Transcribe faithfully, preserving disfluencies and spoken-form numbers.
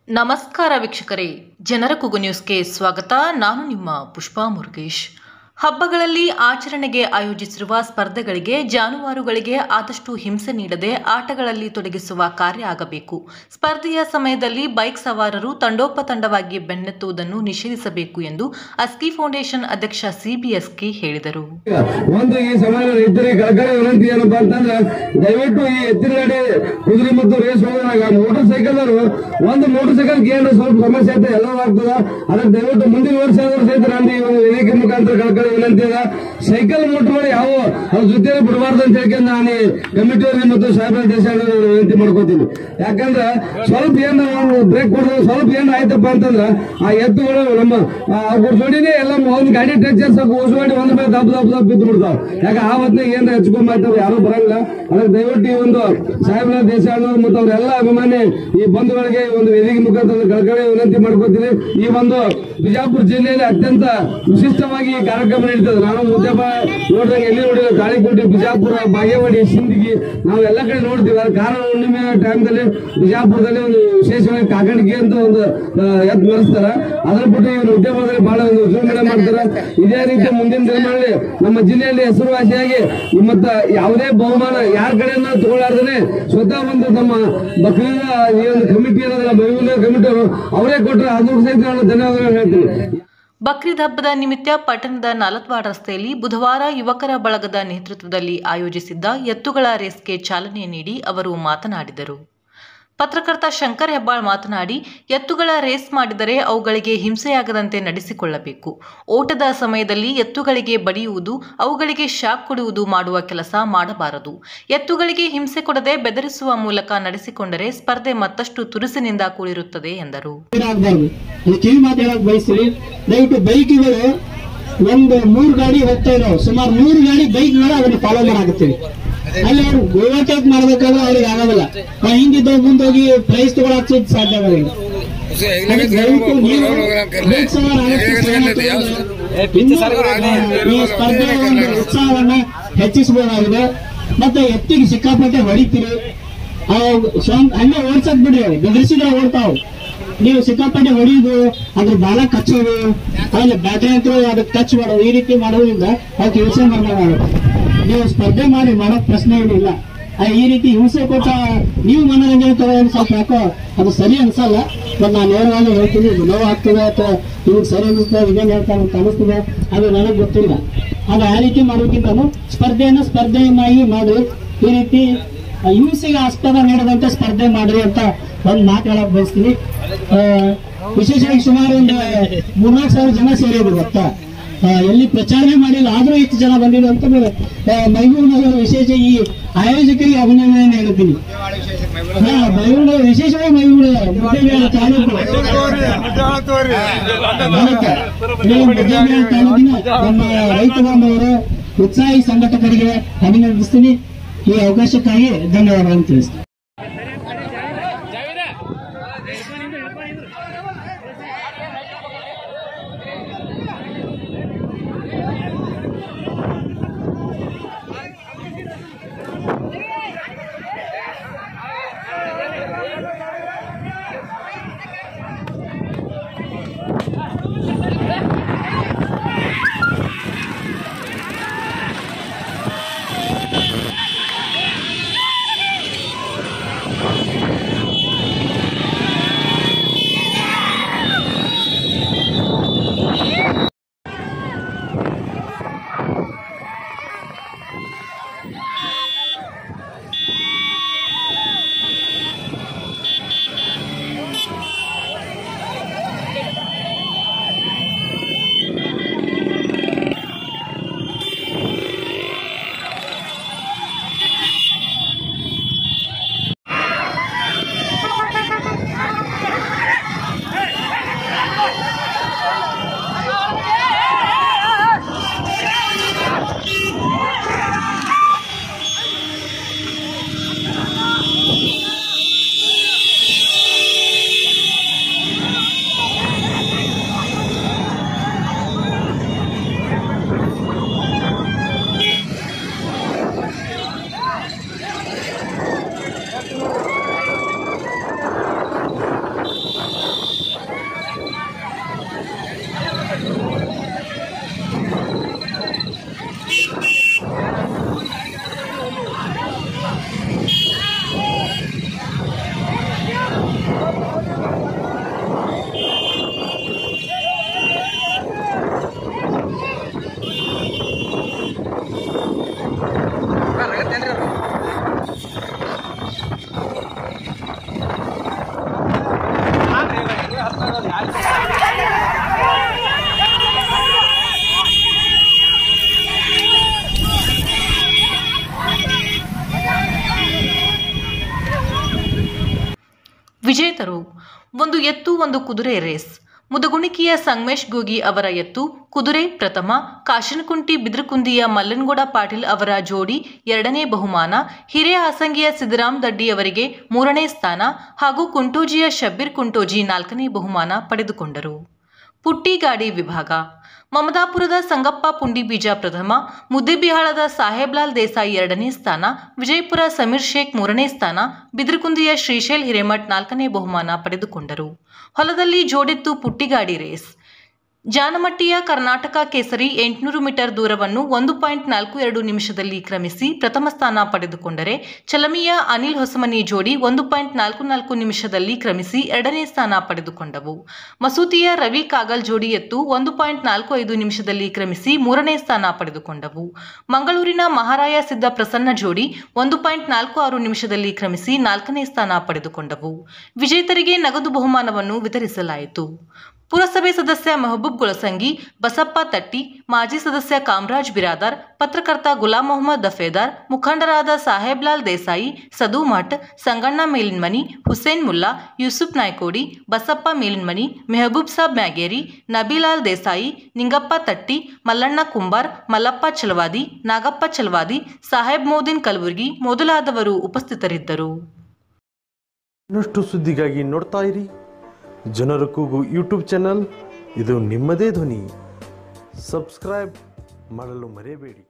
ನಮಸ್ಕಾರ ವೀಕ್ಷಕರೇ, ಜನರ ಕೂಗು ನ್ಯೂಸ್ಗೆ ಸ್ವಾಗತ. ನಾನು ನಿಮ್ಮ ಪುಷ್ಪಾ ಮುರುಗೇಶ್. ಹಬ್ಬಗಳಲ್ಲಿ ಆಚರಣೆಗೆ ಆಯೋಜಿಸಿರುವ ಸ್ಪರ್ಧೆಗಳಿಗೆ ಜಾನುವಾರುಗಳಿಗೆ ಆದಷ್ಟು ಹಿಂಸೆ ನೀಡದೆ ಆಟಗಳಲ್ಲಿ ತೊಡಗಿಸುವ ಕಾರ್ಯ ಆಗಬೇಕು. ಸ್ಪರ್ಧೆಯ ಸಮಯದಲ್ಲಿ ಬೈಕ್ ಸವಾರರು ತಂಡೋಪತಂಡವಾಗಿ ಬೆನ್ನತ್ತುವುದನ್ನು ನಿಷೇಧಿಸಬೇಕು ಎಂದು ಅಸ್ಕಿ ಫೌಂಡೇಶನ್ ಅಧ್ಯಕ್ಷ ಸಿಬಿಎಸ್ಕೆ ಹೇಳಿದರು. ಒಂದು ಈ ಸಮಯ ರೈತರಿಗೆ ಕಳಕಳಿ ವಿನಂತಿ ಏನಪ್ಪಾ ಅಂತಂದ್ರೆ, ದಯವಿಟ್ಟು ಈ ಎತ್ತಿನ ಗಾಡಿ ಕುದುರೆ ಮತ್ತು ರೇಸ್ ಹೋದಾಗ ಮೋಟರ್ ಸೈಕಲ್ ಒಂದು ಮೋಟರ್ ಸೈಕಲ್ ಏನು ಸ್ವಲ್ಪ ಸಮಸ್ಯೆ ಐತೆ ಎಲ್ಲವೂ ಆಗ್ತದ. ಅದಕ್ಕೆ ದಯವಿಟ್ಟು ಮುಂದಿನ ವರ್ಷ ಆದ್ರೂ ಸಹಿತ ನಾನು ಈ ಒಂದು ವೇದಿಕೆ ಮುಖಾಂತರ ಕಳಕಳಿ ವಿನಂತಿ ಅದ. ಸೈಕಲ್ ಮೋಟರ್ಗಳು ಯಾವ ಅದ್ರ ಜೊತೆ ಬಿಡಬಾರ್ದು ಅಂತ ಹೇಳ್ಕೊಂಡು ನಾನು ಕಮಿಟಿಯವರಿಗೆ ಮತ್ತು ಸಾಹೇಬರ ದೇಶ ವಿನಂತಿ ಮಾಡ್ಕೋತೀನಿ. ಯಾಕಂದ್ರೆ ಸ್ವಲ್ಪ ಏನ್ ಬ್ರೇಕ್ ಕೊಡಿದ್ರೆ ಸ್ವಲ್ಪ ಏನ್ ಆಯ್ತಪ್ಪ ಅಂತಂದ್ರ ಆ ಎತ್ತುಗಳು ನಮ್ಮ ಅವ್ರ ಜೋಡಿನೇ ಎಲ್ಲ ಒಂದ್ ಗಾಡಿ ಟಚ್ ಓಸ್ ಮಾಡಿ ಒಂದ್ ಮೇಲೆ ದಬ್ಬ ದಬ್ಬ ದಬ್ಬ ಬಿದ್ದು ಬಿಡ್ತಾವ. ಯಾಕೆ ಆ ಹೊತ್ತಿನಾಗ ಏನ್ ಹಚ್ಕೊಂಡ್ ಮಾಡ್ತಾವ ಯಾರು ಬರಂಗಿಲ್ಲ. ಅದಕ್ಕೆ ದಯವಿಟ್ಟು ಈ ಒಂದು ಸಾಹೇಬರ ದೇಶ ಮತ್ತು ಅವರೆಲ್ಲ ಅಭಿಮಾನಿ ಈ ಬಂಧುಗಳಿಗೆ ಒಂದು ವೇದಿಕೆ ಮುಖಾಂತರ ಕಳಕಳಿ ವಿನಂತಿ ಮಾಡ್ಕೋತೀನಿ. ಈ ಒಂದು ಬಿಜಾಪುರ ಜಿಲ್ಲೆಯಲ್ಲಿ ಅತ್ಯಂತ ವಿಶಿಷ್ಟವಾಗಿ ಈ ಕಾರ್ಯಕ್ರಮ ನಡೀತದೆ. ನಾನು ಮುದ್ದೆಬ ನೋಡಿದಾಗ ಎಲ್ಲಿ ನೋಡಿಲ್ಲ, ತಾಳಿಕೋಟೆ, ಬಿಜಾಪುರ, ಬಾಗೇವಾಡಿ, ಸಿಂದಗಿ ನಾವು ಎಲ್ಲ ಕಡೆ ನೋಡ್ತೀವಿ. ಅದು ಕಾರಣ ಹುಣ್ಣಿಮೆ ಟೈಮ್ದಲ್ಲಿ ಬಿಜಾಪುರದಲ್ಲಿ ಒಂದು ವಿಶೇಷವಾಗಿ ಕಾಕಣಿಕೆ ಅಂತ ಒಂದು ಎದ್ದು ಮೆರೆಸ್ತಾರ. ಅದರ ಬಿಟ್ಟು ಇವರು ಉದ್ಯಮದಲ್ಲಿ ಬಹಳ ಒಂದು ವಿಜೃಂಭಣೆ ಮಾಡ್ತಾರೆ. ಇದೇ ರೀತಿ ಮುಂದಿನ ದಿನಗಳಲ್ಲಿ ನಮ್ಮ ಜಿಲ್ಲೆಯಲ್ಲಿ ಹೆಸರುವಾಸಿಯಾಗಿ ಮತ್ತ ಯಾವುದೇ ಬಹುಮಾನ ಯಾರ ಕಡೆಯನ್ನ ತಗೊಳ್ಳಾರ್ದೇನೆ ಸ್ವತಃ ಒಂದು ನಮ್ಮ ಬಕ್ರೀದ ಈ ಒಂದು ಕಮಿಟಿ ಅನ್ನೋದಲ್ಲ, ಮೈಮೂಲ ಕಮಿಟಿ ಅವರೇ ಕೊಟ್ಟರೆ ಅದು ಸಹಿತ ನಾನು ಧನ್ಯವಾದಗಳು ಹೇಳ್ತೀನಿ. ಬಕ್ರೀದ್ ಹಬ್ಬದ ನಿಮಿತ್ತ ಪಟ್ಟಣದ ನಾಲತ್ವಾಡ್ ರಸ್ತೆಯಲ್ಲಿ ಬುಧವಾರ ಯುವಕರ ಬಳಗದ ನೇತೃತ್ವದಲ್ಲಿ ಆಯೋಜಿಸಿದ್ದ ಎತ್ತುಗಳ ರೇಸ್ಗೆ ಚಾಲನೆ ನೀಡಿ ಅವರು ಮಾತನಾಡಿದರು. ಪತ್ರಕರ್ತ ಶಂಕರ್ ಹೆಬ್ಬಾಳ್ ಮಾತನಾಡಿ, ಎತ್ತುಗಳ ರೇಸ್ ಮಾಡಿದರೆ ಅವುಗಳಿಗೆ ಹಿಂಸೆಯಾಗದಂತೆ ನಡೆಸಿಕೊಳ್ಳಬೇಕು. ಓಟದ ಸಮಯದಲ್ಲಿ ಎತ್ತುಗಳಿಗೆ ಬಡಿಯುವುದು, ಅವುಗಳಿಗೆ ಶಾಕ್ ಕೊಡುವುದು ಮಾಡುವ ಕೆಲಸ ಮಾಡಬಾರದು. ಎತ್ತುಗಳಿಗೆ ಹಿಂಸೆ ಕೊಡದೆ ಬೆದರಿಸುವ ಮೂಲಕ ನಡೆಸಿಕೊಂಡರೆ ಸ್ಪರ್ಧೆ ಮತ್ತಷ್ಟು ತುರುಸಿನಿಂದ ಕೂಡಿರುತ್ತದೆ ಎಂದರು. ದಯವಿಟ್ಟು ಬೈಕ್ಗಳು ಒಂದು ಮೂರು ಗಾಡಿ ಹೋಗ್ತಾ ಇರೋ ಸುಮಾರು ನೂರು ಗಾಡಿ ಬೈಕ್ಗಳು ಅದನ್ನು ಫಾಲೋ ಮಾಡಾಕತ್ತೀವಿ. ಅಲ್ಲಿ ಅವ್ರು ಓವರ್ಟೇಕ್ ಮಾಡ್ಬೇಕಾದ್ರೆ ಅವ್ರಿಗೆ ಆಗೋದಿಲ್ಲ. ಹಿಂದಿದ್ದ ಮುಂದೋಗಿ ಪ್ರೈಸ್ ತಗೊಳಕ್ ಸಾಧ್ಯ ಆಗೋದಿಲ್ಲ. ಬೈಕ್ ಸವಾರ ಈ ಸ್ಪರ್ಧೆಯ ಒಂದು ಉತ್ಸಾಹವನ್ನ ಹೆಚ್ಚಿಸಬಹುದಾಗಿದೆ. ಮತ್ತೆ ಎತ್ತಿಗೆ ಸಿಕ್ಕಾಪಟ್ಟೆ ಹೊಡಿತೀರಿ, ಹಂಗೆ ಓಡ್ಸಕ್ ಬಿಡಿ, ಬೆದರಿಸಿದ್ರೆ ಓಡ್ತಾವ್. ನೀವು ಸಿಕ್ಕಾಪಟ್ಟೆ ಹೊಡೆಯುದು, ಅದ್ರ ಬಾಲ ಕಚ್ಚೋದು, ಆಮೇಲೆ ಬ್ಯಾಟ್ರಿ ಅಂತ ಅದಕ್ಕೆ ಟಚ್ ಮಾಡೋದು, ಈ ರೀತಿ ಮಾಡೋದ್ರಿಂದ ಅದಕ್ಕೆ ಹಿಂಸೆ ಮಾಡಬೇಕಾಗುತ್ತೆ. ನೀವು ಸ್ಪರ್ಧೆ ಮಾಡಿ ಮಾಡೋ ಪ್ರಶ್ನೆ ಏನಿಲ್ಲ. ಈ ರೀತಿ ಹಿಂಸೆ ಕೊಟ್ಟ ನೀವು ಮನೋರಂಜನೆ ತಗೊಳ್ಳೋದು ಸ್ವಲ್ಪ ಯಾಕೋ ಅದು ಸರಿ ಅನ್ಸಲ್ಲ. ಬಟ್ ನಾನು ನೇರವಾಗಿ ಹೇಳ್ತೀನಿ, ಇದು ನೋವು ಆಗ್ತದೆ ಅಥವಾ ನಿಮ್ಗೆ ಸರಿ ಅನಿಸ್ತದೆ, ಇದೇನು ಹೇಳ್ತಾರೆ ಅಂತ ಅನಿಸ್ತದೆ, ಅದು ನನಗೆ ಗೊತ್ತಿಲ್ಲ. ಅದು ಆ ರೀತಿ ಮಾಡೋಕ್ಕಿಂತ ಸ್ಪರ್ಧೆಯನ್ನು ಸ್ಪರ್ಧೆಯನ್ನಾಗಿ ಮಾಡಿ ಈ ರೀತಿ ಹಿಂಸೆಗೆ ಆಸ್ಪದ ನೀಡದಂತೆ ಸ್ಪರ್ಧೆ ಮಾಡ್ರಿ ಅಂತ ಒಂದು ಮಾತು ಹೇಳಕ್ ಬಯಸ್ತೀನಿ. ವಿಶೇಷವಾಗಿ ಸುಮಾರು ಒಂದು ಮೂರ್ನಾಲ್ಕು ಸಾವಿರ ಜನ ಸೇರಿದ್ರು. ಗೊತ್ತಾ, ಎಲ್ಲಿ ಪ್ರಚಾರನೆ ಮಾಡಿಲ್ಲ, ಆದ್ರೂ ಇಷ್ಟು ಜನ ಬಂದಿದ್ರು ಅಂತ ಮೈಮೂರಿನಗರ ವಿಶೇಷ ಈ ಆಯೋಜಕರಿಗೆ ಅಭಿನಂದನೆ ಹೇಳ್ತೀನಿ. ಹಾ, ಮೈಮೂರು ವಿಶೇಷವಾಗಿ ಮೈಮೂರು ಮುದ್ದೇಬೇಳೆ ತಾಲೂಕು ಮುದ್ದೇಬೇಳೆ ತಾಲೂಕಿನ ನಮ್ಮ ರೈತ ಬಾಂಧವರು ಉತ್ಸಾಹಿ ಸಂಘಟಕರಿಗೆ ಅಭಿನಂದಿಸ್ತೀನಿ. ಈ ಅವಕಾಶಕ್ಕಾಗಿ ಧನ್ಯವಾದಗಳನ್ನು ತಿಳಿಸ್ತೀನಿ. ಒಂದು ಎತ್ತು ಒಂದು ಕುದುರೆ ರೇಸ್. ಮುದಗುಣಿಕಿಯ ಸಂಗಮೇಶ್ ಗೋಗಿ ಅವರ ಎತ್ತು ಕುದುರೆ ಪ್ರಥಮ, ಕಾಶನಕುಂಟಿ ಬಿದ್ರಕುಂದಿಯ ಮಲ್ಲನಗೌಡ ಪಾಟೀಲ್ ಅವರ ಜೋಡಿ ಎರಡನೇ ಬಹುಮಾನ, ಹಿರೇಹಾಸಂಗಿಯ ಸಿದ್ದರಾಮ್ ದಡ್ಡಿ ಅವರಿಗೆ ಮೂರನೇ ಸ್ಥಾನ ಹಾಗೂ ಕುಂಟೋಜಿಯ ಶಬ್ಬೀರ್ ಕುಂಟೋಜಿ ನಾಲ್ಕನೇ ಬಹುಮಾನ ಪಡೆದುಕೊಂಡರು. ಪುಟ್ಟಿ ಗಾಡಿ ವಿಭಾಗ ಮಮದಾಪುರದ ಸಂಗಪ್ಪ ಪುಂಡಿಬೀಜ ಪ್ರಥಮ, ಮುದ್ದೇಬಿಹಾಳದ ಸಾಹೇಬ್ಲಾಲ್ ದೇಸಾಯಿ ಎರಡನೇ ಸ್ಥಾನ, ವಿಜಯಪುರ ಸಮೀರ್ ಶೇಖ್ ಮೂರನೇ ಸ್ಥಾನ, ಬಿದ್ರಕುಂದಿಯ ಶ್ರೀಶೈಲ್ ಹಿರೇಮಠ್ ನಾಲ್ಕನೇ ಬಹುಮಾನ ಪಡೆದುಕೊಂಡರು. ಹೊಲದಲ್ಲಿ ಜೋಡೆತ್ತು ಪುಟ್ಟಿಗಾಡಿ ರೇಸ್. ಜಾನಮಟ್ಟಿಯ ಕರ್ನಾಟಕ ಕೇಸರಿ ಎಂಟುನೂರು ಮೀಟರ್ ದೂರವನ್ನು ಒಂದು ಪಾಯಿಂಟ್ ನಾಲ್ಕು ಎರಡು ನಿಮಿಷದಲ್ಲಿ ಕ್ರಮಿಸಿ ಪ್ರಥಮ ಸ್ಥಾನ ಪಡೆದುಕೊಂಡರೆ, ಚಲಮಿಯ ಅನಿಲ್ ಹೊಸಮನಿ ಜೋಡಿ ಒಂದು ಪಾಯಿಂಟ್ ನಾಲ್ಕು ನಾಲ್ಕು ನಿಮಿಷದಲ್ಲಿ ಕ್ರಮಿಸಿ ಎರಡನೇ ಸ್ಥಾನ ಪಡೆದುಕೊಂಡವು. ಮಸೂತಿಯ ರವಿ ಕಾಗಲ್ ಜೋಡಿ ಎತ್ತು ಒಂದು ಪಾಯಿಂಟ್ ನಾಲ್ಕು ಐದು ನಿಮಿಷದಲ್ಲಿ ಕ್ರಮಿಸಿ ಮೂರನೇ ಸ್ಥಾನ ಪಡೆದುಕೊಂಡವು. ಮಂಗಳೂರಿನ ಮಹಾರಾಯ ಸಿದ್ದ ಪ್ರಸನ್ನ ಜೋಡಿ ಒಂದು ಪಾಯಿಂಟ್ ನಾಲ್ಕು ಆರು ನಿಮಿಷದಲ್ಲಿ ಕ್ರಮಿಸಿ ನಾಲ್ಕನೇ ಸ್ಥಾನ ಪಡೆದುಕೊಂಡವು. ವಿಜೇತರಿಗೆ ನಗದು ಬಹುಮಾನವನ್ನು ವಿತರಿಸಲಾಯಿತು. ಪುರಸಭೆ ಸದಸ್ಯ ಮೆಹಬೂಬ್ ಗುಲಸಂಗಿ, ಬಸಪ್ಪ ತಟ್ಟಿ, ಮಾಜಿ ಸದಸ್ಯ ಕಾಮರಾಜ್ ಬಿರಾದಾರ್, ಪತ್ರಕರ್ತ ಗುಲಾಂ ಮೊಹಮ್ಮದ್ ದಫೇದಾರ್, ಮುಖಂಡರಾದ ಸಾಹೇಬ್ಲಾಲ್ ದೇಸಾಯಿ, ಸದು ಮಠ್, ಸಂಗಣ್ಣ ಮೇಲಿನ್ಮನಿ, ಹುಸೇನ್ ಮುಲ್ಲಾ, ಯೂಸುಫ್ ನಾಯ್ಕೋಡಿ, ಬಸಪ್ಪ ಮೇಲಿನ್ಮನಿ, ಮೆಹಬೂಬ್ ಸಾಬ್ ಮ್ಯಾಗೇರಿ, ನಬೀಲಾಲ್ ದೇಸಾಯಿ, ನಿಂಗಪ್ಪ ತಟ್ಟಿ, ಮಲ್ಲಣ್ಣ ಕುಂಬಾರ್, ಮಲ್ಲಪ್ಪ ಚಲವಾದಿ, ನಾಗಪ್ಪ ಚಲವಾದಿ, ಸಾಹೇಬ್ ಮೋದಿನ್ ಕಲಬುರ್ಗಿ ಮೊದಲಾದವರು ಉಪಸ್ಥಿತರಿದ್ದರು. ಇನ್ನಷ್ಟು ಸುದ್ದಿಗಾಗಿ ನೋಡ್ತಾ ಇರಿ ಜನರ ಕೂಗು ಯೂಟ್ಯೂಬ್ ಚಾನಲ್. ಇದು ನಿಮ್ಮದೇ ಧ್ವನಿ. ಸಬ್ಸ್ಕ್ರೈಬ್ ಮಾಡಲು ಮರೆಯಬೇಡಿ.